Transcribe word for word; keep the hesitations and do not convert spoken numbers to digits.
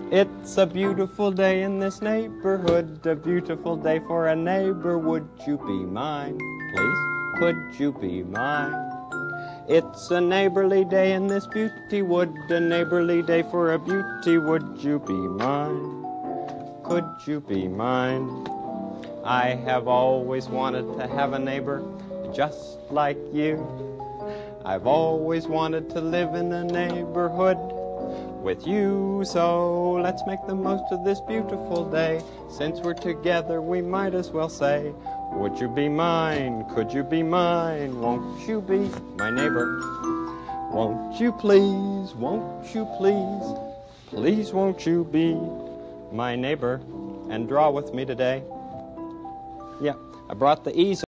It's a beautiful day in this neighborhood, a beautiful day for a neighbor. Would you be mine, please? Could you be mine? It's a neighborly day in this beauty wood, a neighborly day for a beauty. Would you be mine? Could you be mine? I have always wanted to have a neighbor just like you. I've always wanted to live in a neighborhood with you, so let's make the most of this beautiful day. Since we're together, we might as well say, would you be mine? Could you be mine? Won't you be my neighbor? Won't you please? Won't you please? Please won't you be my neighbor and draw with me today? Yeah, I brought the easel.